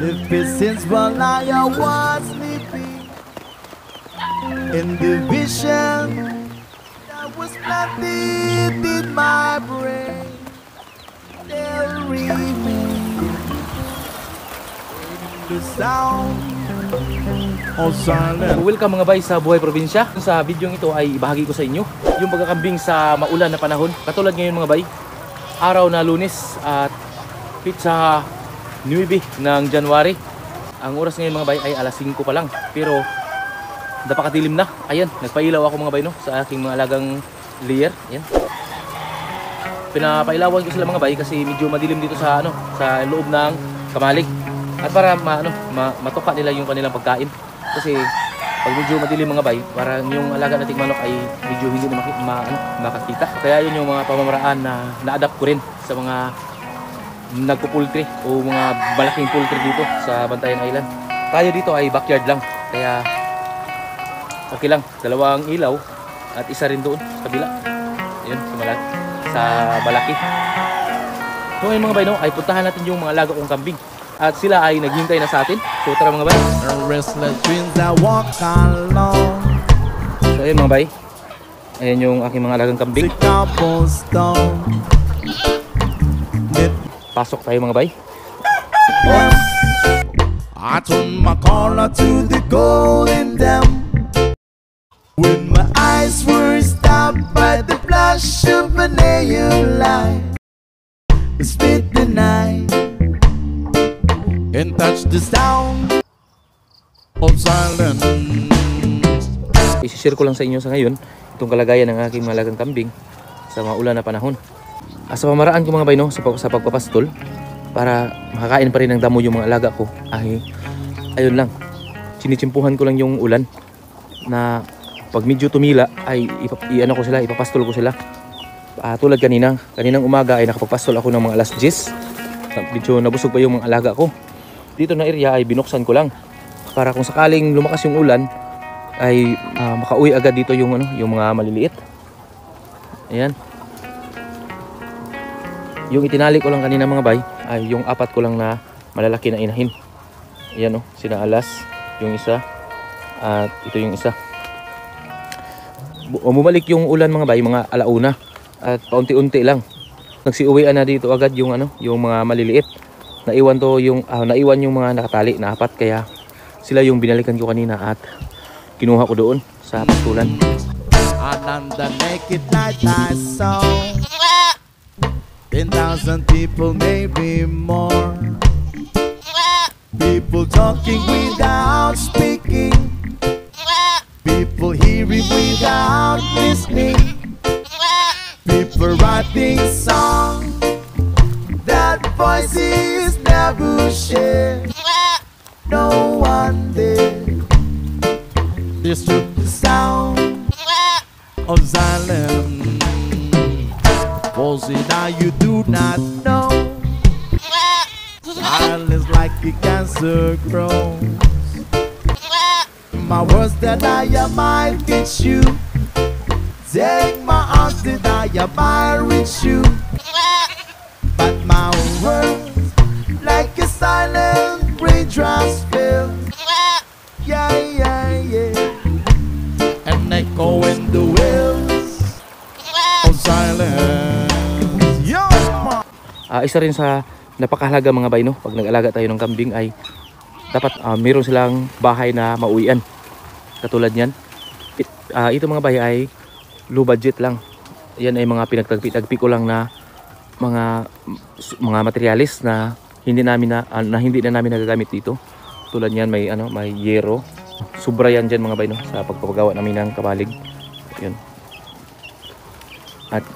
Lived since while I was sleeping in the vision that was planted in my brain. They'll remain the sound of silence. Welcome mga bay sa Buhay Probinsya. Sa video ito ay ibahagi ko sa inyo yung pagkakambing sa maulan na panahon. Katulad ngayon mga bay, araw na Lunes at sa 9 ng January. Ang oras ngayon mga bay ay alas 5 pa lang. Pero napakadilim na. Ayan, nagpailaw ako mga bay no, sa aking mga alagang layer. Ayan. Pinapailawan ko sila mga bay kasi medyo madilim dito sa sa loob ng kamalig. At para matuka nila yung kanilang pagkain. Kasi pag medyo madilim mga bay, parang yung alaga nating manok ay medyo hindi na makakita. Kaya yun yung mga pamamaraan na na-adapt ko rin sa mga nagpupultri o mga malaking poultry dito sa Bantayan Island. Tayo dito ay backyard lang. Kaya okay lang, 2 ilaw at isa rin doon sa kabila. Ayun, sa Balaki. So ngayon mga bay no, ay puntahan natin yung mga alaga kong kambing. At sila ay naghintay na sa atin. So tara mga bay. Restless dreams that walk along. So ayun mga bay, ayan yung aking mga alagang kambing. Pasok tayo mga bay. I turn my collar to the golden dam. When my eyes were stopped by the flash of a neon light, split the night and touch the sound of silence. I-share ko lang sa inyo sa ngayon itong kalagayan ng aking malagang kambing sa maulan na panahon. Sa pamaraan ko mga bay no, sa pagpapastol para makakain pa rin ng damo yung mga alaga ko ay ayun lang, sinitsimpuhan ko lang yung ulan na pag medyo tumila ay ipapastol ko sila. Tulad kaninang umaga ay nakapagpastol ako ng mga alas 10. Medyo nabusog pa yung mga alaga ko. Dito na area ay binuksan ko lang para kung sakaling lumakas yung ulan ay makauwi agad dito yung yung mga maliliit. Ayan. Yung itinali ko lang kanina mga bay ay yung 4 ko lang na malalaki na inahin. Ayan sina Alas, yung isa at ito yung isa. Bumalik yung ulan mga bay mga alauna at paunti-unti lang. Nagsiuwian na dito agad yung yung mga maliliit. Naiwan yung mga nakatali na 4 kaya sila yung binalikan ko kanina at kinuha ko doon sa pastulan. On the naked night I saw 10,000 people, maybe more. People talking without speaking. People hearing without listening. People writing songs that voices never share. No one there disturbs the sound of silence. It now you do not know. Silence like a cancer grows. My words that I might get you. Take my arms that I might reach you. But my words like a silent raindrops fell. Yeah, yeah, yeah. And echo in the wells of silence. Isa rin sa napakahalaga mga bay no, pag nag-alaga tayo ng kambing ay dapat mayroon silang bahay na mauwian. Katulad niyan. Ito mga bay ay low budget lang. Yan ay mga pinagtagpi-tagpi ko lang na mga materialis na hindi na namin nagagamit dito. Tulad niyan may yero. Sobra yan diyan mga bay no sa pagpapagawa namin ng kabalig. Ayun. At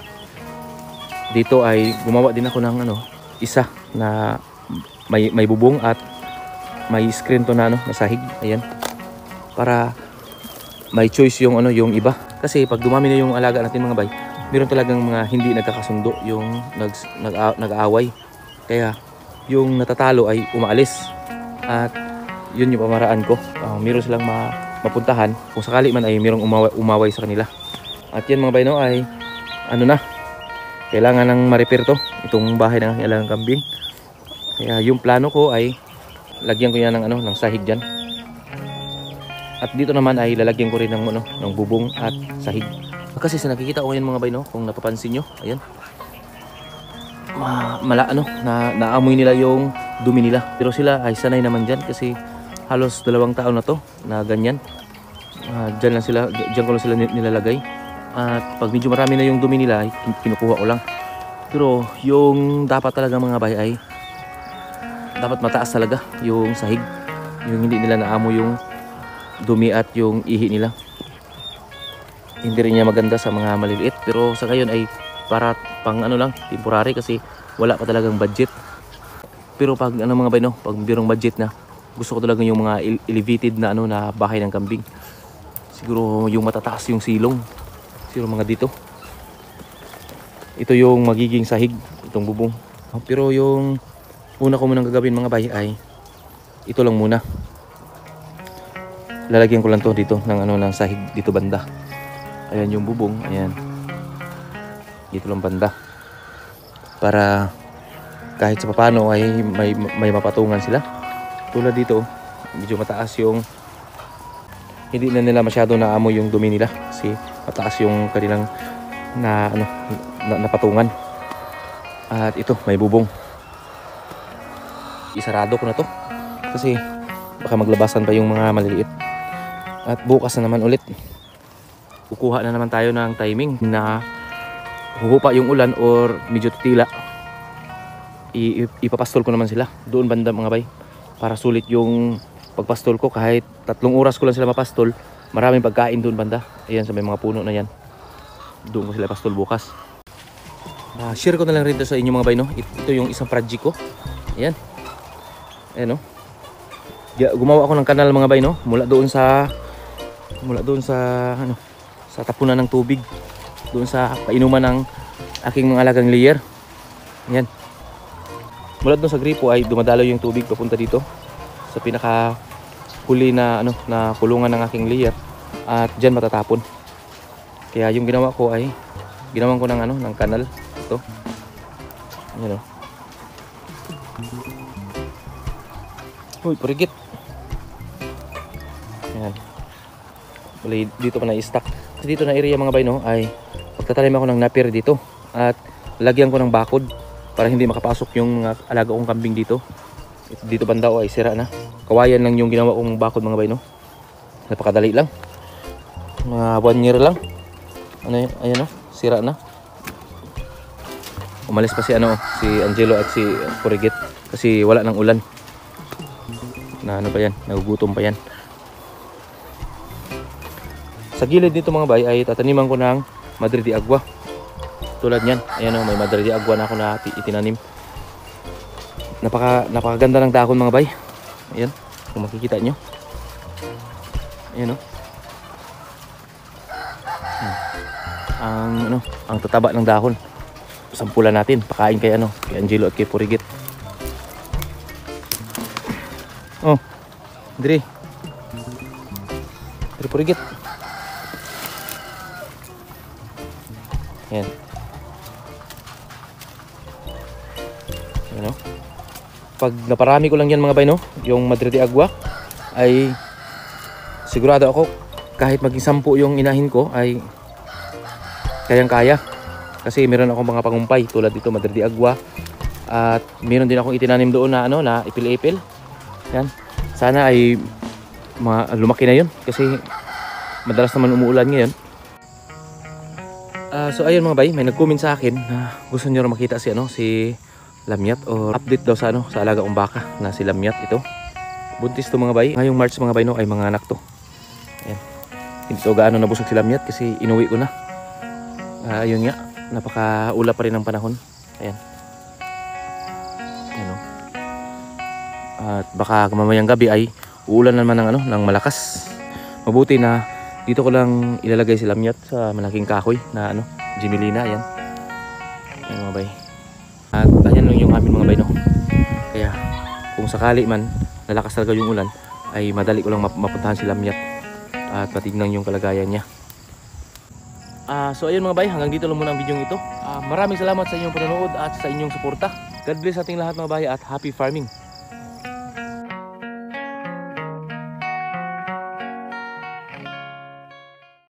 dito ay gumawa din ako ng isa na may bubong at may screen to na sahig. Ayan. Para may choice yung yung iba. Kasi pag dumami na yung alaga natin mga bay, meron talagang mga hindi nagkakasundo, yung nag-aaway. Kaya yung natatalo ay umaalis. At yun yung pamaraan ko. Meron silang mapuntahan kung sakali man ay merong umaway sa kanila. At yan mga bay no ay kailangan ng ma-repair itong bahay ng aking alagang kambing. Kaya yung plano ko ay lagyan ko yan ng ng sahig diyan. At dito naman ay lalagyan ko rin ng ng bubong at sahig. Kasi sa nakikita ko ngayon mga bay, no, kung napapansin nyo, ayan. Naamoy nila yung dumi nila. Pero sila ay sanay naman diyan kasi halos 2 taon na to na ganyan. Diyan ko lang sila nilalagay. At pag medyo marami na yung dumi nila, ay kinukuha ko lang. Pero yung dapat talaga mga bay ay dapat mataas talaga yung sahig. Yung hindi nila naamoy yung dumi at yung ihi nila. Hindi rin niya maganda sa mga maliliit, pero sa ngayon ay para pang lang, temporary kasi wala pa talagang budget. Pero pag mga bay, no, pag birong budget na, gusto ko talaga yung mga elevated na na bahay ng kambing. Siguro yung matataas yung silong. Siguro mga dito. Ito yung magiging sahig, itong bubong. Pero yung una ko munang gagawin mga bay ay ito lang muna. Lalagyan ko lang to dito ng ng sahig dito banda. Ayan yung bubong, ayan. Dito lang banda. Para kahit sa paano ay may mapatungan sila. Tulad dito, medyo mataas yung hindi na nila masyado naamoy yung dumi nila kasi mataas yung kanilang napatungan. At ito, may bubong. Isarado ko na to kasi baka maglabasan pa yung mga maliliit. At bukas na naman ulit, kukuha na naman tayo ng timing na huhupa yung ulan or medyo titila. Ipapastol ko naman sila doon banda mga bay para sulit yung pagpastol ko. Kahit 3 oras ko lang sila mapastol, maraming pagkain doon banda. Ayan sa may mga puno na yan, doon ko sila pastol bukas. Share ko na lang rin ito sa inyo mga bay, no? Ito yung isang project ko. Ayan. Ayan, no? Gumawa ako ng kanal mga bay, no? Mula doon sa sa tapunan ng tubig, doon sa painuman ng aking mga alagang layer. Ayan. Mula doon sa gripo ay dumadalo yung tubig papunta dito sa pinaka huli na na kulungan ng aking layer at diyan matatapon. Kaya yung ginawa ko ay ginawan ko ng kanal ito. Ayan, Uy, purigit. Ayan. Wala dito pa na-stack. Dito na area mga bay, no, ay pagtatanim ako ng napier dito at lagyan ko ng bakod para hindi makapasok yung mga alaga kong kambing dito. Dito banda ay sira na. Kawayan lang yung ginawa kong bakod mga bay, no. Napakadali lang. Mga 1 year lang. Ayan, no, sira na. Umalis pa si Angelo at si Purigit kasi wala nang ulan. Na pa yan, nagugutom pa yan. Sa gilid dito mga bay ay tataniman ko ng Madre de Agua. Tulad niyan, ayan, may Madre de Agua na ako na itinanim. Napakaganda ng dahon mga bay. Ayan, kung makikita nyo. Ayan, ang tataba ng dahon. Sampulan natin, pakain kay kay Angelo at kay Purigit. Oh, Dre Purigit. Ayan. Pag naparami ko lang yan mga bay, no, yung Madre de Agua, ay sigurado ako kahit maging 10 yung inahin ko ay kayang-kaya. Kasi meron akong mga pangumpay tulad dito Madre de Agua at meron din akong itinanim doon na na ipil-ipil. Yan. Sana ay lumaki na yun kasi madalas naman umuulan ngayon. So ayun mga bay, may nag-comment sa akin na gusto niyo makita si Lamyat or update daw sa sa alaga kong baka na si Lamyat ito. Buntis to mga bay. Ngayong March mga bay, no, ay mga anak to. Ayan. Hindi to gaano nabusog si Lamyat kasi inuwi ko na. Ayun nga, napakaula pa rin ang panahon. Ayan. Ayan, at baka mamayang gabi ay uulan naman ng malakas. Mabuti na dito ko lang ilalagay si Lamyat sa malaking kahoy na Jimelina. Ayan. Ayan mga bay. At ayan lang yung amin mga bay, no. Kaya kung sakali man nalakas talaga yung ulan ay madali ko lang mapuntahan si Lamyat at matignan yung kalagayan niya. So ayun mga bay, hanggang dito lang muna ang video ito. Maraming salamat sa inyong panonood at sa inyong suporta. God bless ating lahat mga bay at happy farming.